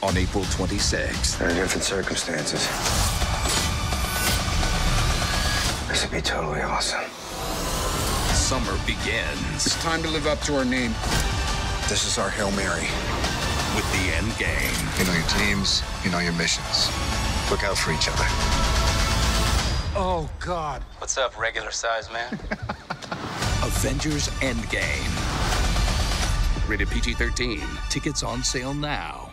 on April 26th. There are different circumstances. This would be totally awesome. Summer begins. It's time to live up to our name. This is our Hail Mary. With the EndGame. You know your teams, you know your missions. Look out for each other. Oh, God. What's up, regular size man? Avengers EndGame. Rated PG-13. Tickets on sale now.